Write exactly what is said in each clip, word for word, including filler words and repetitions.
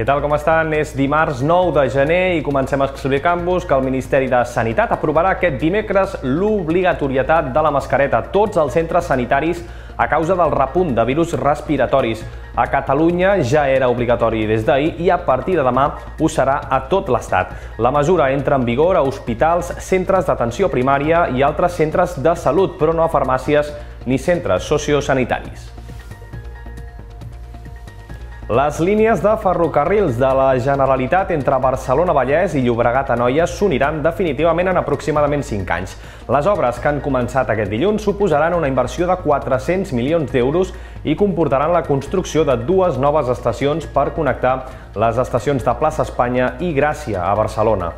Què tal, com estan? És dimarts nou de gener i comencem explicant-vos que el Ministeri de Sanitat aprovarà aquest dimecres l'obligatorietat de la mascareta a tots els centres sanitaris a causa del repunt de virus respiratoris. A Catalunya ja era obligatori des d'ahir i a partir de demà ho serà a tot l'Estat. La mesura entra en vigor a hospitals, centres d'atenció primària i altres centres de salut, però no a farmàcies ni centres sociosanitaris. Les línies de ferrocarrils de la Generalitat entre Barcelona-Vallès i Llobregat-Anoia s'uniran definitivament en aproximadament cinc anys. Les obres que han començat aquest dilluns suposaran una inversió de quatre-cents milions d'euros i comportaran la construcció de dues noves estacions per connectar les estacions de Plaça Espanya i Gràcia a Barcelona.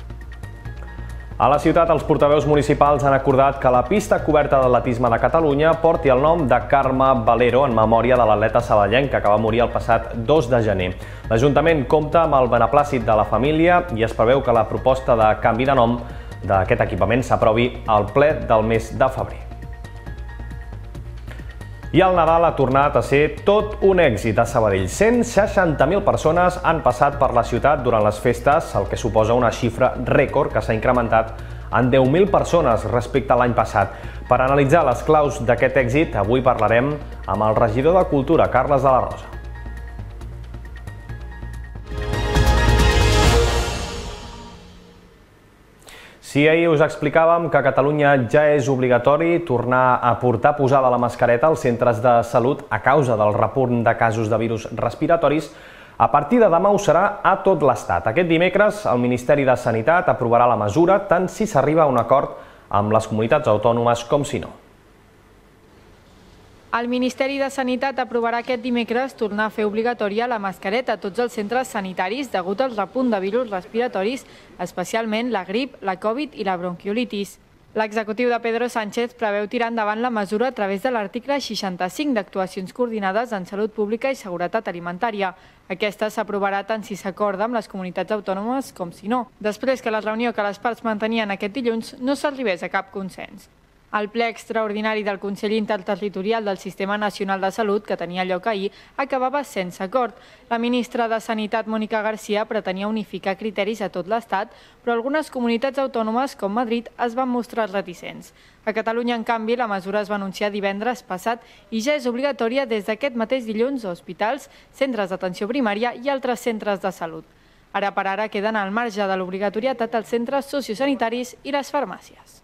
A la ciutat, els portaveus municipals han acordat que la pista coberta d'atletisme de Catalunya porti el nom de Carme Valero en memòria de l'atleta saballenca que va morir el passat dos de gener. L'Ajuntament compta amb el beneplàcit de la família i es preveu que la proposta de canvi de nom d'aquest equipament s'aprovi al ple del mes de febrer. I el Nadal ha tornat a ser tot un èxit a Sabadell. cent seixanta mil persones han passat per la ciutat durant les festes, el que suposa una xifra rècord que s'ha incrementat en deu mil persones respecte a l'any passat. Per analitzar les claus d'aquest èxit, avui parlarem amb el regidor de Cultura, Carles de la Rosa. Si ahir us explicàvem que a Catalunya ja és obligatori tornar a portar posada la mascareta als centres de salut a causa del repunt de casos de virus respiratoris, a partir de demà ho serà a tot l'Estat. Aquest dimecres el Ministeri de Sanitat aprovarà la mesura tant si s'arriba a un acord amb les comunitats autònomes com si no. El Ministeri de Sanitat aprovarà aquest dimecres tornar a fer obligatòria la mascareta a tots els centres sanitaris degut al repunt de virus respiratoris, especialment la grip, la Covid i la bronquiolitis. L'executiu de Pedro Sánchez preveu tirar endavant la mesura a través de l'article seixanta-cinc d'actuacions coordinades en salut pública i seguretat alimentària. Aquesta s'aprovarà tant si s'acorda amb les comunitats autònomes com si no, després que la reunió que les parts mantenien aquest dilluns no s'arribés a cap consens. El ple extraordinari del Consell Interterritorial del Sistema Nacional de Salut, que tenia lloc ahir, acabava sense acord. La ministra de Sanitat, Mónica García, pretenia unificar criteris a tot l'Estat, però algunes comunitats autònomes, com Madrid, es van mostrar reticents. A Catalunya, en canvi, la mesura es va anunciar divendres passat i ja és obligatòria des d'aquest mateix dilluns a hospitals, centres d'atenció primària i altres centres de salut. Ara per ara queden al marge de l'obligatorietat els centres sociosanitaris i les farmàcies.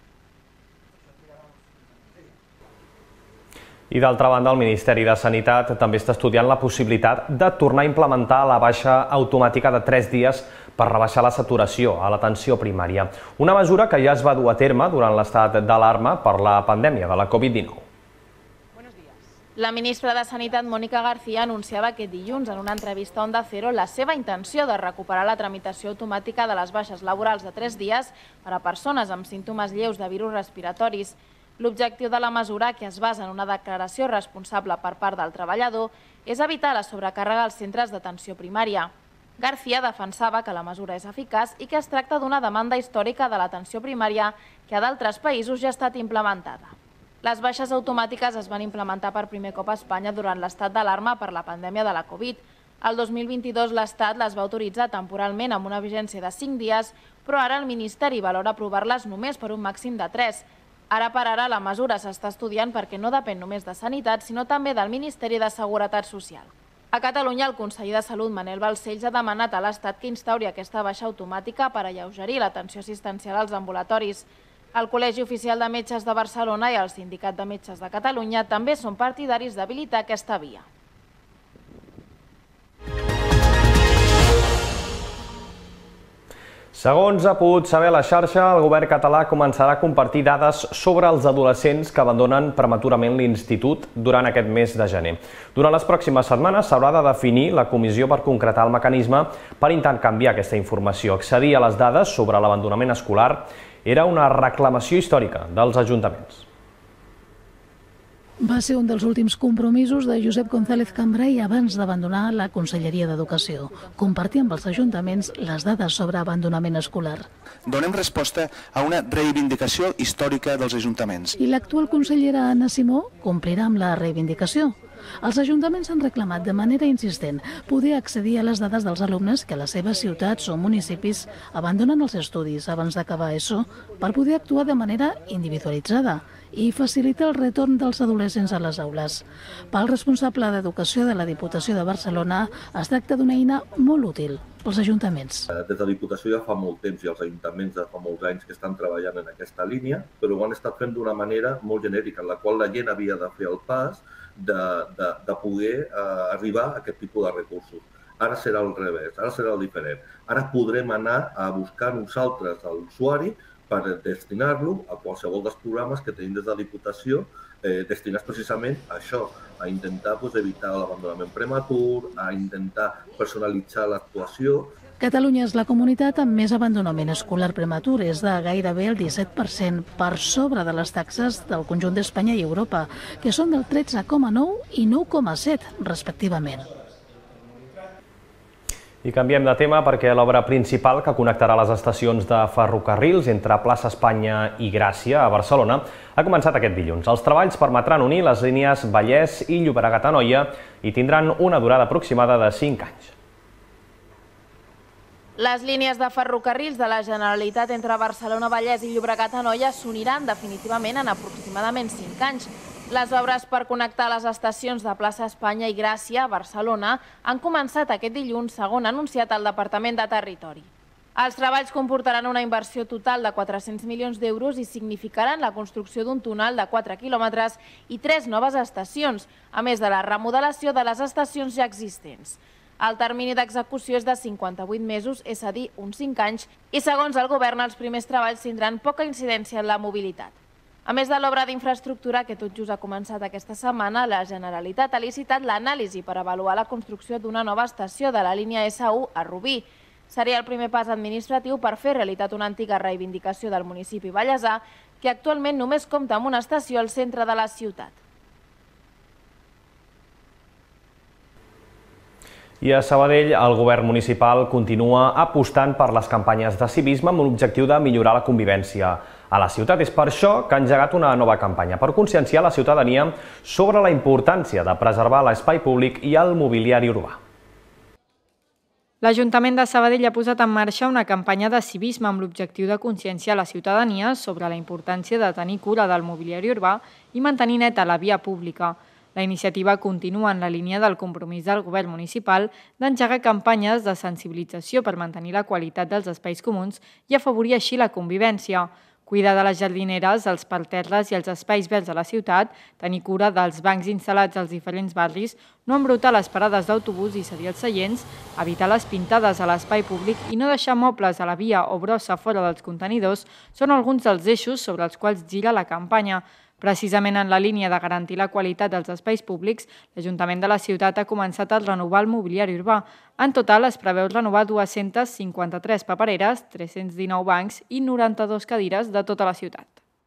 I d'altra banda, el Ministeri de Sanitat també està estudiant la possibilitat de tornar a implementar la baixa automàtica de tres dies per rebaixar la saturació a l'atenció primària. Una mesura que ja es va dur a terme durant l'estat d'alarma per la pandèmia de la Covid dinou. La ministra de Sanitat, Mónica García, anunciava aquest dilluns en una entrevista a Onda Cero la seva intenció de recuperar la tramitació automàtica de les baixes laborals de tres dies per a persones amb símptomes lleus de virus respiratoris. L'objectiu de la mesura, que es basa en una declaració responsable per part del treballador, és evitar la sobrecàrrega als centres d'atenció primària. García defensava que la mesura és eficaç i que es tracta d'una demanda històrica de l'atenció primària que a d'altres països ja ha estat implementada. Les baixes automàtiques es van implementar per primer cop a Espanya durant l'estat d'alarma per la pandèmia de la Covid. El dos mil vint-i-dos l'Estat les va autoritzar temporalment amb una vigència de cinc dies, però ara el Ministeri valora aprovar-les només per un màxim de tres. Ara per ara la mesura s'està estudiant perquè no depèn només de Sanitat, sinó també del Ministeri de Seguretat Social. A Catalunya, el conseller de Salut, Manel Balcells, ha demanat a l'Estat que instauri aquesta baixa automàtica per alleugerir l'atenció assistencial als ambulatoris. El Col·legi Oficial de Metges de Barcelona i el Sindicat de Metges de Catalunya també són partidaris d'habilitar aquesta via. Segons ha pogut saber la xarxa, el govern català començarà a compartir dades sobre els adolescents que abandonen prematurament l'institut durant aquest mes de gener. Durant les pròximes setmanes s'haurà de definir la comissió per concretar el mecanisme per intercanviar aquesta informació. Accedir a les dades sobre l'abandonament escolar era una reclamació històrica dels ajuntaments. Va ser un dels últims compromisos de Josep González Cambray abans d'abandonar la Conselleria d'Educació, compartir amb els ajuntaments les dades sobre abandonament escolar. Donem resposta a una reivindicació històrica dels ajuntaments. I l'actual consellera Anna Simó complirà amb la reivindicació. Els ajuntaments han reclamat de manera insistent poder accedir a les dades dels alumnes que a les seves ciutats o municipis abandonen els estudis abans d'acabar ESO per poder actuar de manera individualitzada i facilitar el retorn dels adolescents a les aules. Pel responsable d'Educació de la Diputació de Barcelona, es tracta d'una eina molt útil pels ajuntaments. Des de la Diputació ja fa molt temps i els ajuntaments ja fa molts anys que estan treballant en aquesta línia, però ho han estat fent d'una manera molt genèrica, en la qual la gent havia de fer el pas de, de, de poder eh, arribar a aquest tipus de recursos. Ara serà al revés, ara serà el diferent. Ara podrem anar a buscar nosaltres a l'usuari per destinar-lo a qualsevol dels programes que tenim des de la Diputació, eh, destinats precisament a això, a intentar pues, evitar l'abandonament prematur, a intentar personalitzar l'actuació. Catalunya és la comunitat amb més abandonament escolar prematur, és de gairebé el disset per cent, per sobre de les taxes del conjunt d'Espanya i Europa, que són del tretze coma nou i nou coma set, respectivament. I canviem de tema perquè l'obra principal que connectarà les estacions de ferrocarrils entre Plaça Espanya i Gràcia a Barcelona ha començat aquest dilluns. Els treballs permetran unir les línies Vallès i Llobregat-Anoia i tindran una durada aproximada de cinc anys. Les línies de ferrocarrils de la Generalitat entre Barcelona, Vallès i Llobregat-Anoia s'uniran definitivament en aproximadament cinc anys. Les obres per connectar les estacions de Plaça Espanya i Gràcia a Barcelona han començat aquest dilluns, segons ha anunciat el Departament de Territori. Els treballs comportaran una inversió total de quatre-cents milions d'euros i significaran la construcció d'un túnel de quatre quilòmetres i tres noves estacions, a més de la remodelació de les estacions ja existents. El termini d'execució és de cinquanta-vuit mesos, és a dir, uns cinc anys, i segons el govern els primers treballs tindran poca incidència en la mobilitat. A més de l'obra d'infraestructura que tot just ha començat aquesta setmana, la Generalitat ha licitat l'anàlisi per avaluar la construcció d'una nova estació de la línia essa u a Rubí. Seria el primer pas administratiu per fer realitat una antiga reivindicació del municipi vallesà, que actualment només compta amb una estació al centre de la ciutat. I a Sabadell, el govern municipal continua apostant per les campanyes de civisme amb l'objectiu de millorar la convivència a la ciutat. És per això que ha engegat una nova campanya per conscienciar la ciutadania sobre la importància de preservar l'espai públic i el mobiliari urbà. L'Ajuntament de Sabadell ha posat en marxa una campanya de civisme amb l'objectiu de conscienciar la ciutadania sobre la importància de tenir cura del mobiliari urbà i mantenir neta la via pública. La iniciativa continua en la línia del compromís del govern municipal d'engegar campanyes de sensibilització per mantenir la qualitat dels espais comuns i afavorir així la convivència. Cuidar de les jardineres, els parterres i els espais verds de la ciutat, tenir cura dels bancs instal·lats als diferents barris, no embrutar les parades d'autobús i cedir els seients, evitar les pintades a l'espai públic i no deixar mobles a la via o brossa fora dels contenidors són alguns dels eixos sobre els quals gira la campanya. Precisament en la línia de garantir la qualitat dels espais públics, l'Ajuntament de la ciutat ha començat a renovar el mobiliari urbà. En total es preveu renovar dues-centes cinquanta-tres papereres, tres-cents dinou bancs i noranta-dues cadires de tota la ciutat.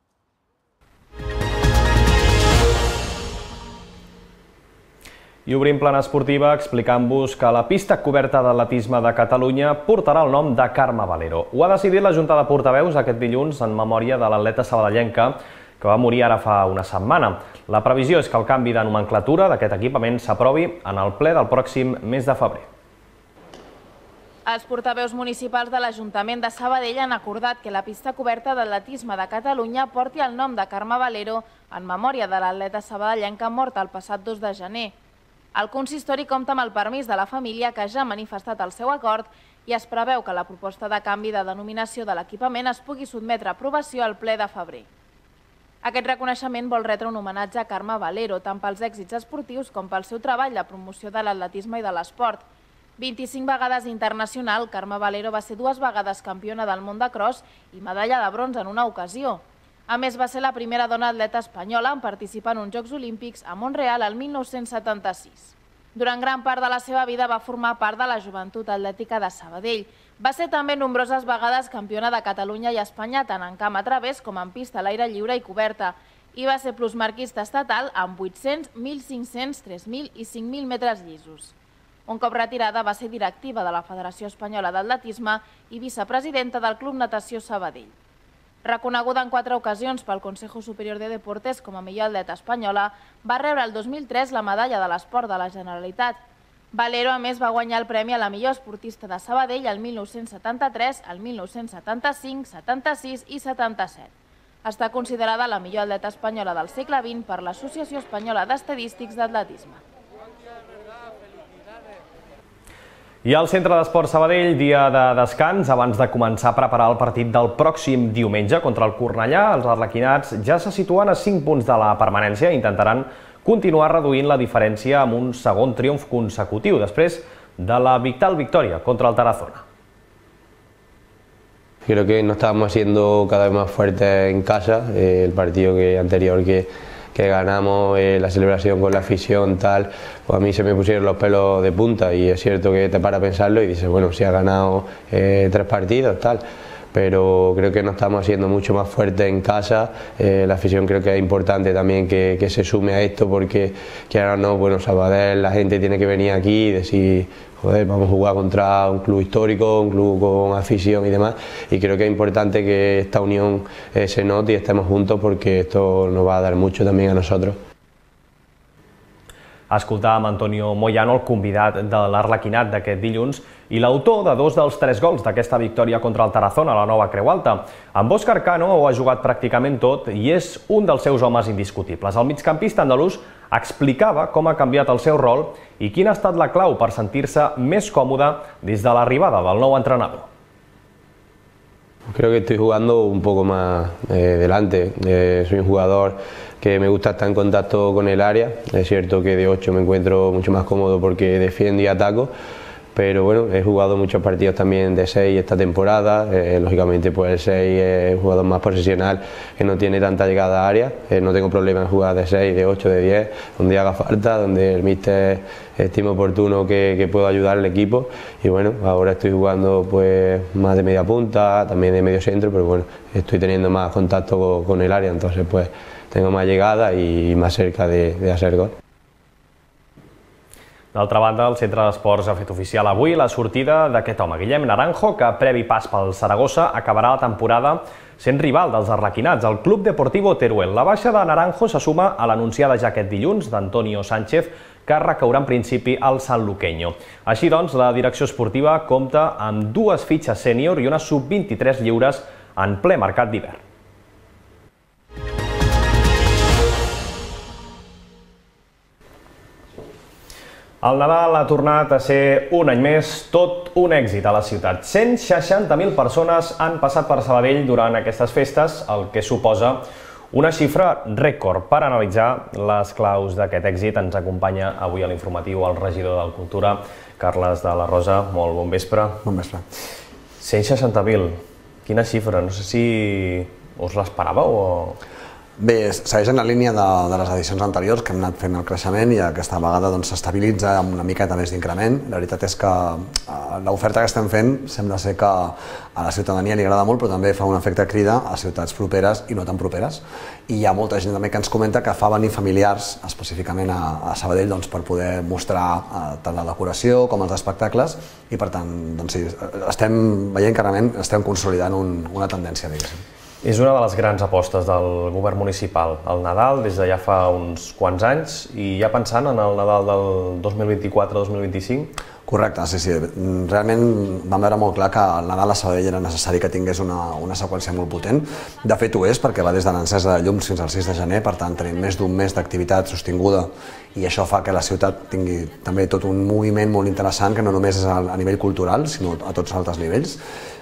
I obrim plana esportiva explicant-vos que la pista coberta d'atletisme de Catalunya portarà el nom de Carme Valero. Ho ha decidit la Junta de Portaveus aquest dilluns en memòria de l'atleta sabadellenca que va morir ara fa una setmana. La previsió és que el canvi de nomenclatura d'aquest equipament s'aprovi en el ple del pròxim mes de febrer. Els portaveus municipals de l'Ajuntament de Sabadell han acordat que la pista coberta d'atletisme de Catalunya porti el nom de Carme Valero en memòria de l'atleta sabadellenca morta el passat dos de gener. El consistori compta amb el permís de la família, que ja ha manifestat el seu acord, i es preveu que la proposta de canvi de denominació de l'equipament es pugui sotmetre a aprovació al ple de febrer. Aquest reconeixement vol retre un homenatge a Carme Valero, tant pels èxits esportius com pel seu treball de promoció de l'atletisme i de l'esport. vint-i-cinc vegades internacional, Carme Valero va ser dues vegades campiona del món de cross i medalla de bronze en una ocasió. A més, va ser la primera dona atleta espanyola en participar en uns Jocs Olímpics a Montreal el mil nou-cents setanta-sis. Durant gran part de la seva vida va formar part de la Joventut Atlètica de Sabadell. Va ser també nombroses vegades campiona de Catalunya i Espanya tant en camp a través com en pista a l'aire lliure i coberta, i va ser plusmarquista estatal amb vuit-cents, mil cinc-cents, tres mil i cinc mil metres llisos. Un cop retirada va ser directiva de la Federació Espanyola d'Atletisme i vicepresidenta del Club Natació Sabadell. Reconeguda en quatre ocasions pel Consejo Superior de Deportes com a millor atleta espanyola, va rebre el dos mil tres la medalla de l'esport de la Generalitat. Valero, a més, va guanyar el premi a la millor esportista de Sabadell el mil nou-cents setanta-tres, el mil nou-cents setanta-cinc, setanta-sis i setanta-set. Està considerada la millor atleta espanyola del segle vint per l'Associació Espanyola d'Estadístics d'Atletisme. I al Centre d'Esport Sabadell, dia de descans, abans de començar a preparar el partit del pròxim diumenge contra el Cornellà, els arlequinats ja se situen a cinc punts de la permanència i intentaran continuar reduint la diferència amb un segon triomf consecutiu, després de la vital victòria contra el Tarazona. Creo que nos estábamos haciendo cada vez más fuertes en casa, eh, el partido que, anterior que, que ganamos, eh, la celebración con la afición, tal, pues a mí se me pusieron los pelos de punta y es cierto que te para a pensarlo y dices, bueno, si ha ganado eh, tres partidos, tal, pero creo que nos estamos haciendo mucho más fuertes en casa, eh, la afición creo que es importante también que, que se sume a esto porque que ahora no, bueno, Sabadell, la gente tiene que venir aquí y decir, joder, vamos a jugar contra un club histórico, un club con afición y demás, y creo que es importante que esta unión eh, se note y estemos juntos porque esto nos va a dar mucho también a nosotros. Escoltàvem Antonio Moyano, el convidat de l'Arlequinat d'aquest dilluns i l'autor de dos dels tres gols d'aquesta victòria contra el Tarazona a la Nova Creu Alta. Amb Óscar Cano ho ha jugat pràcticament tot i és un dels seus homes indiscutibles. El migcampista andalús explicava com ha canviat el seu rol i quina ha estat la clau per sentir-se més còmode des de l'arribada del nou entrenador. Creo que estoy jugando un poco más eh, delante, eh, soy un jugador que me gusta estar en contacto con el área, es cierto que de ocho me encuentro mucho más cómodo porque defiendo y ataco, pero bueno, he jugado muchos partidos también de seis esta temporada, eh, lógicamente pues el seis es un jugador más profesional que no tiene tanta llegada a área, eh, no tengo problema en jugar de seis, de ocho, de diez, donde haga falta, donde el míster estime oportuno que, que puedo ayudar al equipo y bueno, ahora estoy jugando pues más de media punta, también de medio centro, pero bueno, estoy teniendo más contacto con, con el área, entonces pues tengo más llegada y más cerca de, de hacer gol. D'altra banda, el Centre d'Esports ha fet oficial avui la sortida d'aquest home, Guillem Naranjo, que previ pas pel Saragossa acabarà la temporada sent rival dels arlequinats, el Club Deportivo Teruel. La baixa de Naranjo se suma a l'anunciada ja aquest dilluns d'Antonio Sánchez, que recaurà en principi al sanluqueño. Així doncs, la direcció esportiva compta amb dues fitxes sènior i una sub vint-i-tres lliures en ple mercat d'hivern. El Nadal ha tornat a ser un any més tot un èxit a la ciutat. cent seixanta mil persones han passat per Sabadell durant aquestes festes, el que suposa una xifra rècord. Per analitzar les claus d'aquest èxit ens acompanya avui a l'informatiu el regidor de Cultura, Carles de la Rosa. Molt bon vespre. Bon vespre. cent seixanta mil, quina xifra? No sé si us l'esperàveu o... Bé, segueix en la línia de, de les edicions anteriors que hem anat fent el creixement i aquesta vegada s'estabilitza amb una miqueta més d'increment. La veritat és que l'oferta que estem fent sembla ser que a la ciutadania li agrada molt, però també fa un efecte crida a ciutats properes i no tan properes. I hi ha molta gent també que ens comenta que fa venir familiars específicament a, a Sabadell doncs, per poder mostrar eh, tant la decoració com els espectacles i per tant doncs, sí, estem veient clarament, estem consolidant un, una tendència, diguéssim. És una de les grans apostes del govern municipal, el Nadal, des de ja fa uns quants anys, i ja pensant en el Nadal del dos mil vint-i-quatre dos mil vint-i-cinc? Correcte, sí, sí. Realment vam veure molt clar que el Nadal a Sabadell era necessari que tingués una, una seqüència molt potent. De fet ho és, perquè va des de l'encesa de llums fins al sis de gener, per tant tenim més d'un mes d'activitat sostinguda i això fa que la ciutat tingui també tot un moviment molt interessant que no només és a, a nivell cultural, sinó a tots els altres nivells.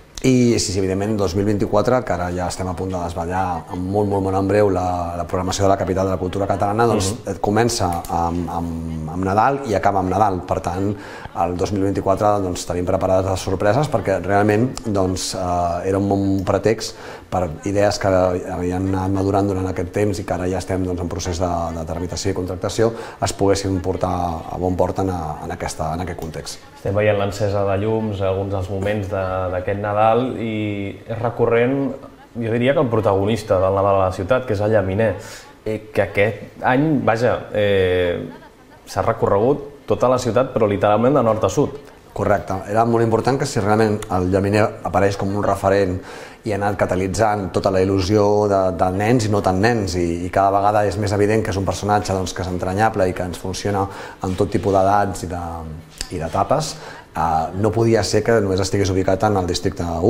I sí, sí, evidentment, dos mil vint-i-quatre, que ara ja estem a punt de desvetllar amb molt, molt, molt en breu la, la programació de la capital de la cultura catalana, doncs uh-huh. comença amb, amb, amb Nadal i acaba amb Nadal. Per tant, el dos mil vint-i-quatre doncs, tenim preparades les sorpreses perquè realment doncs, eh, era un bon pretext per idees que havien anat madurant durant aquest temps i que ara ja estem doncs, en procés de, de tramitació i contractació, es poguessin portar a bon port en, en, aquesta, en aquest context. Estem veient l'encesa de llums, alguns dels moments d'aquest Nadal, i és recurrent, jo diria que el protagonista del Nadal a la ciutat, que és el llaminer, eh, que aquest any, vaja, eh, s'ha recorregut tota la ciutat, però literalment de nord a sud. Correcte. Era molt important que si realment el llaminer apareix com un referent i ha anat catalitzant tota la il·lusió de, de nens i no tan nens, i, i cada vegada és més evident que és un personatge doncs, que és entranyable i que ens funciona en tot tipus d'edats i d'etapes, Uh, no podia ser que només estigués ubicat en el districte u,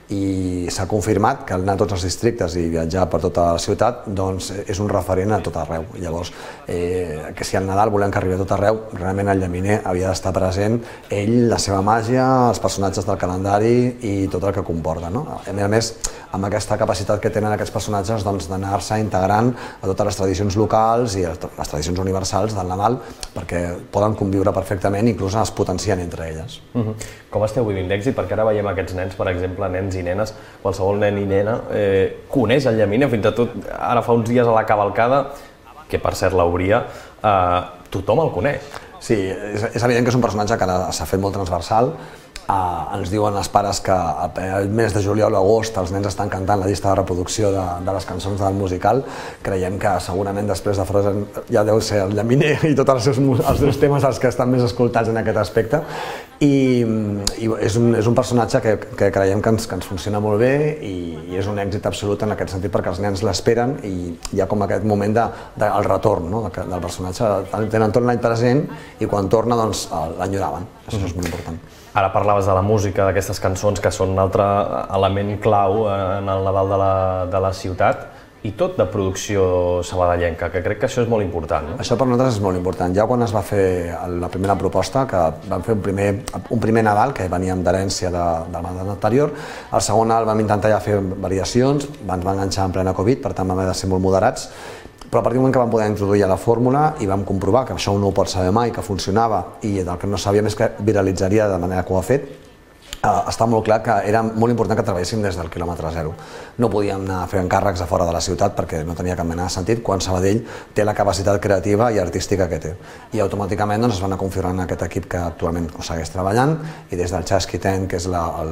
i s'ha confirmat que al anar a tots els districtes i viatjar per tota la ciutat doncs és un referent a tot arreu. Llavors, eh, que si al Nadal volem que arribi a tot arreu, realment el llaminer havia d'estar present, ell, la seva màgia, els personatges del calendari i tot el que comporta, no? A més a més, amb aquesta capacitat que tenen aquests personatges doncs, d'anar-se integrant a totes les tradicions locals i les tradicions universals del Nadal, perquè poden conviure perfectament, inclús es potencien entre elles. Uh-huh. Com esteu vivint d'èxit? Perquè ara veiem aquests nens, per exemple, nens i nenes, qualsevol nen i nena eh, coneix el llaminer, fins i tot ara fa uns dies a la cavalcada, que per cert l'hauria, eh, tothom el coneix. Sí, és, és evident que és un personatge que ara s'ha fet molt transversal. Uh, ens diuen els pares que al mes de juliol o agost els nens estan cantant la llista de reproducció de, de les cançons del musical. Creiem que segurament després de Frozen ja deu ser el llaminer i tots els seus, els seus temes els que estan més escoltats en aquest aspecte, i, i és, un, és un personatge que, que creiem que ens, que ens funciona molt bé, i, i és un èxit absolut en aquest sentit, perquè els nens l'esperen i hi ha com aquest moment de, de, el retorn, no, de, del personatge. Tenen tot l'any present i quan torna doncs, l'enyoraven. Això és molt important. Ara parlaves de la música, d'aquestes cançons que són un altre element clau en el Nadal de la, de la ciutat, i tot de producció sabadellenca, que crec que això és molt important, no? Això per nosaltres és molt important. Ja quan es va fer la primera proposta, que vam fer un primer, un primer Nadal, que veníem d'herència de, del mandat anterior, el segon Nadal vam intentar ja fer variacions, ens van enganxar en plena Covid, per tant vam haver de ser molt moderats, però a partir del moment que vam poder introduir la fórmula i vam comprovar que això no ho pot saber mai, que funcionava, i el que no sabíem és que viralitzaria de manera que ho ha fet, Uh, està molt clar que era molt important que treballéssim des del quilòmetre zero. No podíem anar a fer encàrrecs a fora de la ciutat perquè no tenia cap mena de sentit quan Sabadell té la capacitat creativa i artística que té. I automàticament doncs, es va anar configurant aquest equip que actualment ho segueix treballant, i des del Chasqui Ten, que és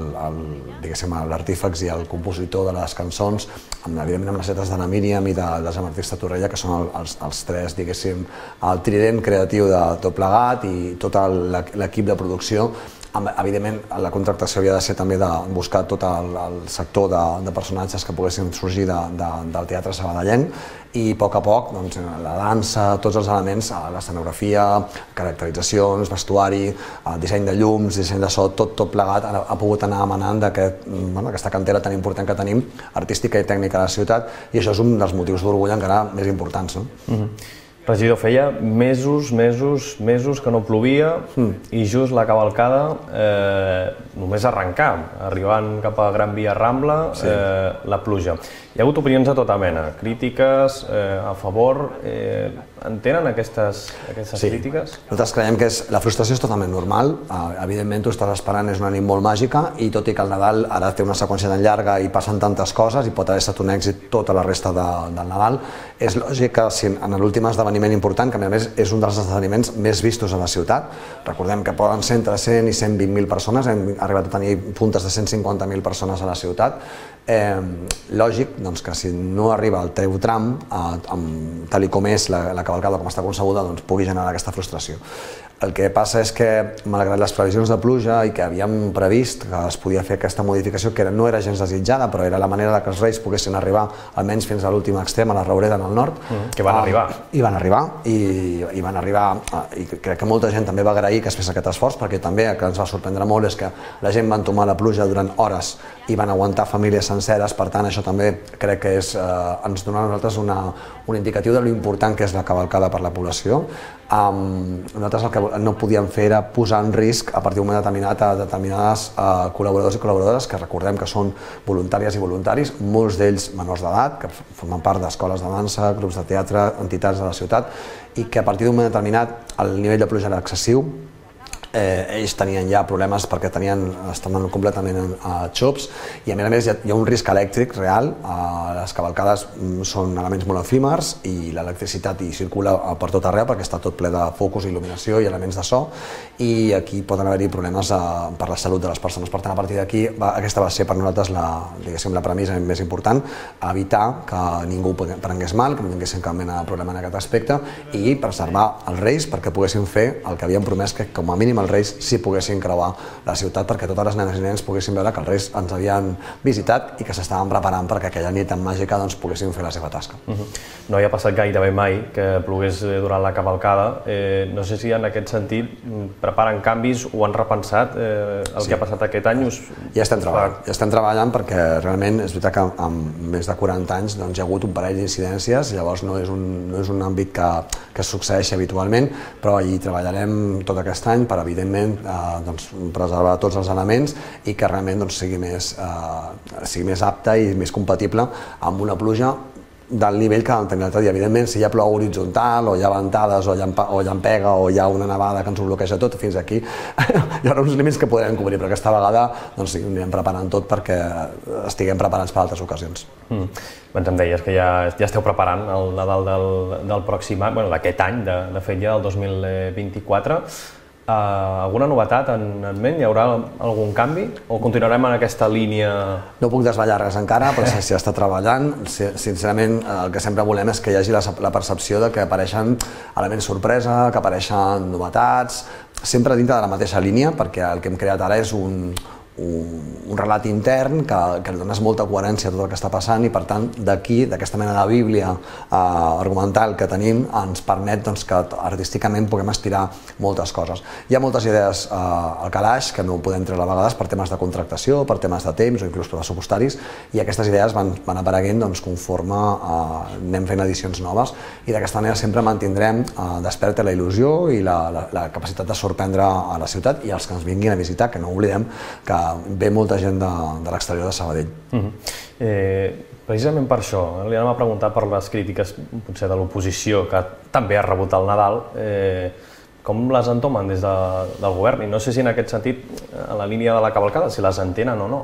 l'artífex i el compositor de les cançons, amb, evidentment amb les lletres de la Míriam i de la Jean-Baptiste Torrella, que són el, els, els tres, diguéssim, el trident creatiu de tot plegat, i tot l'equip de producció. Evidentment, la contractació havia de ser també de buscar tot el, el sector de, de personatges que poguessin sorgir de, de, del teatre sabadellenc, i a poc a poc doncs, la dansa, tots els elements, l'escenografia, caracteritzacions, vestuari, disseny de llums, disseny de so, tot, tot plegat ha, ha pogut anar emanant d'aquest, bueno, aquesta cantera tan important que tenim, artística i tècnica a la ciutat, i això és un dels motius d'orgull encara més importants. No? Mm-hmm. Regidor, feia mesos, mesos, mesos que no plovia, mm. i just la cavalcada eh, només arrencar, arribant cap a Gran Via Rambla, sí. eh, la pluja. Hi ha hagut opinions de tota mena, crítiques, eh, a favor, eh, entenen aquestes, aquestes sí. crítiques? Nosaltres creiem que és, la frustració és totalment normal, uh, evidentment tu estàs esperant, és una nit molt màgica, i tot i que el Nadal ara té una seqüència tan llarga i passen tantes coses i pot haver estat un èxit tota la resta de, del Nadal, és lògic que si en l'últim esdeveniment important, que a més és un dels esdeveniments més vistos a la ciutat, recordem que poden ser entre cent i cent vint mil persones, hem arribat a tenir puntes de cent cinquanta mil persones a la ciutat, eh, lògic doncs, que si no arriba al teu tram, eh, amb, tal com és la, la cavalcada com està concebuda, doncs pugui generar aquesta frustració. El que passa és que, malgrat les previsions de pluja i que havíem previst que es podia fer aquesta modificació, que no era gens desitjada, però era la manera que els Reis poguessin arribar almenys fins a l'últim extrem, a la Raureda en el nord. Mm, que van arribar. I van arribar, i, i van arribar, i crec que molta gent també va agrair que es fes aquest esforç, perquè també el que ens va sorprendre molt és que la gent va entomar la pluja durant hores i van aguantar famílies senceres, per tant això també crec que és, eh, ens dona a nosaltres una, un indicatiu de lo important que és la cavalcada per la població. Um, nosaltres el que no podíem fer era posar en risc a partir d'un moment determinat a determinades uh, col·laboradors i col·laboradores que recordem que són voluntàries i voluntaris, molts d'ells menors d'edat, que formen part d'escoles de dansa, grups de teatre, entitats de la ciutat, i que a partir d'un moment determinat el nivell de pluja era excessiu. Eh, ells tenien ja problemes perquè tenien, estaven completament a xops, i a més a més hi ha, hi ha un risc elèctric real. Eh, les cavalcades són elements molt efímers i l'electricitat hi circula per tot arreu perquè està tot ple de focus, il·luminació i elements de so, i aquí poden haver-hi problemes eh, per la salut de les persones. Per tant, a partir d'aquí, aquesta va ser per nosaltres la, diguéssim, la premissa més important, evitar que ningú prengués mal, que no tinguessin cap mena de problema en aquest aspecte, i preservar els Reis perquè poguessin fer el que havien promès, que com a mínim els Reis sí poguessin creuar la ciutat, perquè totes les nenes i nens poguessin veure que els Reis ens havien visitat i que s'estaven preparant perquè aquella nit tan màgica doncs, poguessin fer la seva tasca. Uh-huh. No havia passat gairebé mai que plogués durant la cavalcada. Eh, no sé si en aquest sentit preparen canvis o han repensat eh, el sí. que ha passat aquest any. Us... Ja estem treballant, ja estem treballant perquè realment és veritat que amb més de quaranta anys doncs, hi ha hagut un parell d'incidències, llavors no és un, no és un àmbit que, que succeeixi habitualment, però hi treballarem tot aquest any per, evidentment, eh, doncs, preservar tots els elements i que realment doncs, sigui, més, eh, sigui més apte i més compatible amb una pluja del nivell que vam tenir l'altre dia. Evidentment, si hi ha plou horitzontal, o hi ha ventades, o llampega, o hi ha una nevada que ens ho bloqueja tot, fins aquí hi haurà uns límits que podrem cobrir, però aquesta vegada doncs, sí, anirem preparant tot perquè estiguem preparats per altres ocasions. Mm. Doncs em deies que ja, ja esteu preparant el Nadal del, del pròxim any, bueno, d'aquest any, de, de fet ja del dos mil vint-i-quatre. Uh, alguna novetat en, en ment? Hi haurà algun canvi? O continuarem en aquesta línia? No puc desvetllar res encara, però s'hi està treballant. Sincerament, el que sempre volem és que hi hagi la, la percepció de que apareixen elements sorpresa, que apareixen novetats, sempre dintre de la mateixa línia, perquè el que hem creat ara és un, un, un relat intern que, que li dones molta coherència a tot el que està passant i, per tant, d'aquí, d'aquesta mena de bíblia eh, argumental que tenim, ens permet doncs, que artísticament puguem estirar moltes coses. Hi ha moltes idees eh, al calaix que no podem treure a vegades per temes de contractació, per temes de temps o inclús pressupostaris, i aquestes idees van, van apareguent doncs, conforme eh, anem fent edicions noves, i d'aquesta manera sempre mantindrem eh, desperta la il·lusió i la, la, la capacitat de sorprendre a la ciutat i els que ens vinguin a visitar, que no oblidem que ve molta gent de, de l'exterior de Sabadell. Uh-huh. eh, precisament per això, li anem a preguntar per les crítiques potser de l'oposició que també ha rebut el Nadal. Eh, com les entomen des de, del govern? I no sé si en aquest sentit, en la línia de la cavalcada, si les entenen o no.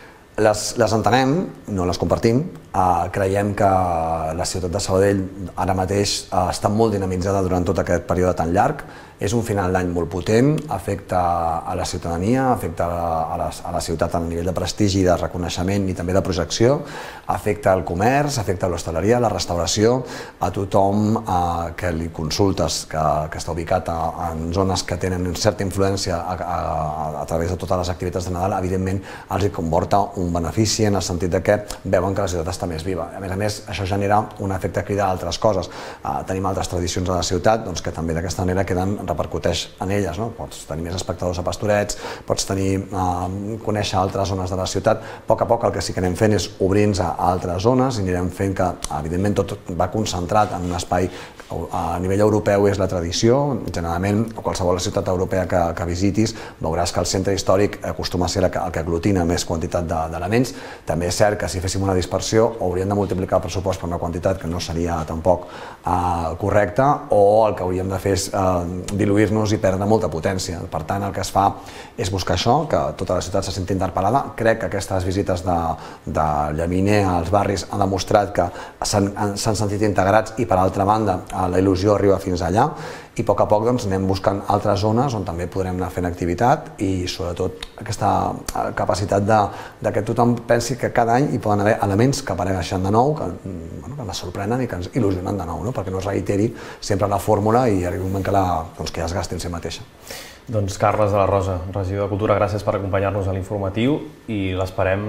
Les, les entenem, no les compartim. Uh, creiem que la ciutat de Sabadell ara mateix uh, està molt dinamitzada durant tot aquest període tan llarg. És un final d'any molt potent, afecta a la ciutadania, afecta a la, a la ciutat a nivell de prestigi, de reconeixement i també de projecció, afecta al comerç, afecta a l'hostaleria, a la restauració, a tothom eh, que li consultes, que, que està ubicat a, en zones que tenen certa influència a, a, a través de totes les activitats de Nadal, evidentment els hi comporta un benefici en el sentit de que veuen que la ciutat està més viva. A més a més, això genera un efecte crida a altres coses. Eh, tenim altres tradicions a la ciutat doncs, que també d'aquesta manera queden repercuteix en elles, no? Pots tenir més espectadors a Pastorets, pots tenir, eh, conèixer altres zones de la ciutat. A poc a poc el que sí que anem fent és obrir-nos a altres zones i anirem fent que, evidentment, tot va concentrat en un espai a nivell europeu és la tradició. Generalment, a qualsevol ciutat europea que, que visitis, veuràs que el centre històric acostuma a ser el que, el que aglutina més quantitat d'elements. També és cert que si féssim una dispersió hauríem de multiplicar el pressupost per una quantitat que no seria tampoc eh, correcta, o el que hauríem de fer és eh, diluir-nos i perdre molta potència. Per tant, el que es fa és buscar això, que tota la ciutat se senti interpel·lada. Crec que aquestes visites de, de llaminer als barris han demostrat que s'han sentit integrats i, per altra banda, la il·lusió arriba fins allà, i a poc a poc doncs, anem buscant altres zones on també podrem anar fent activitat i sobretot aquesta capacitat de, de que tothom pensi que cada any hi poden haver elements que apareixen de nou, que, bueno, que ens sorprenen i que ens il·lusionen de nou, no? Perquè no es reiteri sempre la fórmula i arribi un moment que, la, doncs, que ja es gasti en si mateixa. Doncs Carles de la Rosa, regidor de Cultura, gràcies per acompanyar-nos a l'informatiu i l'esperem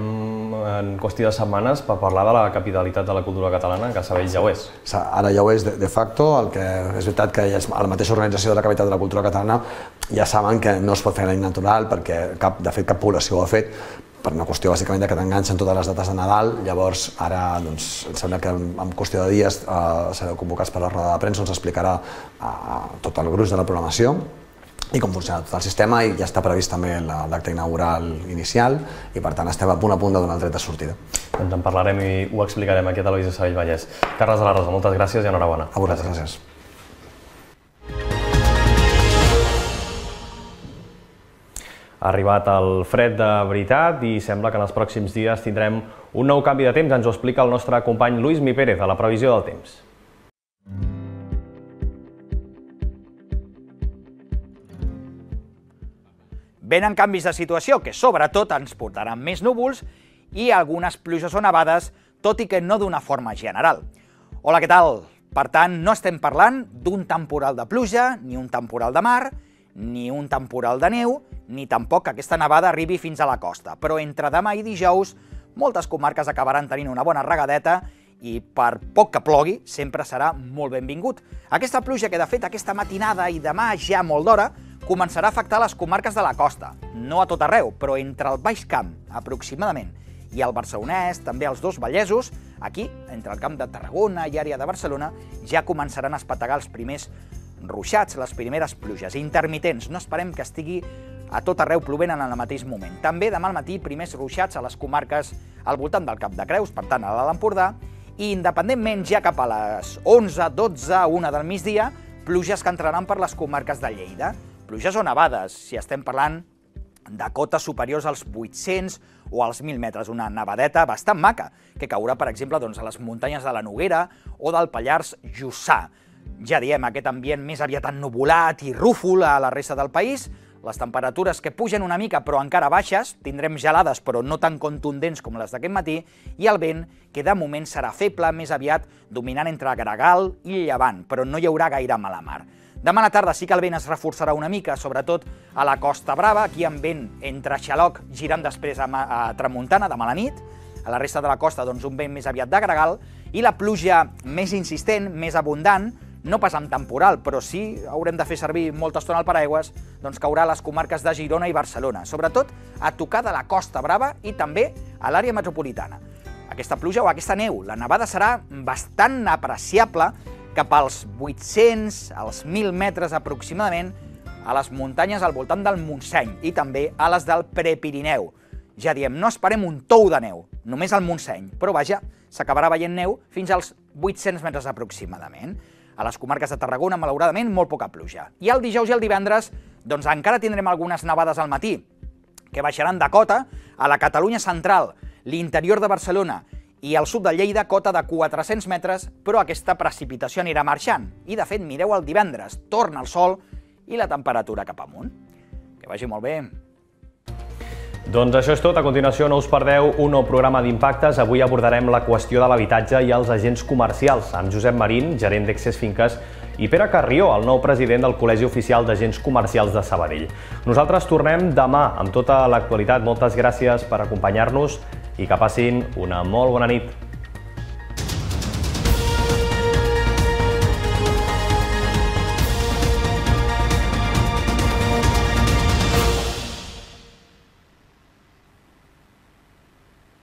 en qüestió de setmanes per parlar de la capitalitat de la cultura catalana, que Sabadell ja ho és. Ara ja ho és de, de facto, el que és veritat que ja és, la mateixa organització de la capitalitat de la cultura catalana ja saben que no es pot fer l'any natural perquè cap, de fet cap població ho ha fet, per una qüestió bàsicament que t'enganxen totes les dates de Nadal. Llavors ara doncs, em sembla que en qüestió de dies eh, sereu convocats per la roda de premsa on s'explicarà eh, tot el gruix de la programació i com funciona tot el sistema, i ja està previst també l'acte inaugural inicial i per tant estem a punt a punt de donar el tret de sortida. Doncs en parlarem i ho explicarem aquí a Televisió Sabadell Vallès. Carles de la Rosa, moltes gràcies i enhorabona. A vosaltres, gràcies. Ha arribat el fred de veritat i sembla que en els pròxims dies tindrem un nou canvi de temps. Ens ho explica el nostre company Luis Mi Pérez a la previsió del temps. Venen canvis de situació que sobretot ens portaran més núvols i algunes pluges o nevades, tot i que no d'una forma general. Hola, què tal? Per tant, no estem parlant d'un temporal de pluja, ni un temporal de mar, ni un temporal de neu, ni tampoc que aquesta nevada arribi fins a la costa. Però entre demà i dijous, moltes comarques acabaran tenint una bona regadeta i per poc que plogui, sempre serà molt benvingut. Aquesta pluja que, de fet, aquesta matinada i demà ja molt d'hora, començarà a afectar les comarques de la costa. No a tot arreu, però entre el Baix Camp, aproximadament, i el Barcelonès, també els dos Vallesos, aquí, entre el Camp de Tarragona i àrea de Barcelona, ja començaran a espetegar els primers ruixats, les primeres pluges intermitents. No esperem que estigui a tot arreu plovent en el mateix moment. També demà al matí primers ruixats a les comarques al voltant del Cap de Creus, per tant a l'Alt Empordà, i independentment ja cap a les onze, dotze, una del migdia, pluges que entraran per les comarques de Lleida. Pluges o nevades, si estem parlant de cotes superiors als vuit-cents o als mil metres, una nevadeta bastant maca, que caurà, per exemple, doncs, a les muntanyes de la Noguera o del Pallars Jussà. Ja diem, aquest ambient més aviat ennuvolat i rúfol a la resta del país, les temperatures que pugen una mica però encara baixes, tindrem gelades però no tan contundents com les d'aquest matí, i el vent, que de moment serà feble, més aviat dominant entre Gregal i Llevant, però no hi haurà gaire mala mar. Demà a la tarda sí que el vent es reforçarà una mica, sobretot a la Costa Brava, aquí amb vent entre xaloc girant després a, a tramuntana, demà a la nit, a la resta de la costa doncs un vent més aviat de Gregal, i la pluja més insistent, més abundant, no pas amb temporal, però sí haurem de fer servir molta estona el paraigües, doncs caurà a les comarques de Girona i Barcelona, sobretot a tocar de la Costa Brava i també a l'àrea metropolitana. Aquesta pluja o aquesta neu, la nevada serà bastant apreciable cap als vuit-cents, als mil metres aproximadament, a les muntanyes al voltant del Montseny i també a les del Prepirineu. Ja diem, no esperem un tou de neu, només al Montseny, però vaja, s'acabarà veient neu fins als vuit-cents metres aproximadament. A les comarques de Tarragona, malauradament, molt poca pluja. I el dijous i el divendres, doncs encara tindrem algunes nevades al matí, que baixaran de cota a la Catalunya central, l'interior de Barcelona i al sud de Lleida, cota de quatre-cents metres, però aquesta precipitació anirà marxant. I, de fet, mireu el divendres, torna el sol i la temperatura cap amunt. Que vagi molt bé. Doncs això és tot. A continuació no us perdeu un nou programa d'Impactes. Avui abordarem la qüestió de l'habitatge i els agents comercials, amb Josep Marín, gerent d'Excés Finques, i Pere Carrió, el nou president del Col·legi Oficial d'Agents Comercials de Sabadell. Nosaltres tornem demà amb tota l'actualitat. Moltes gràcies per acompanyar-nos i que passin una molt bona nit.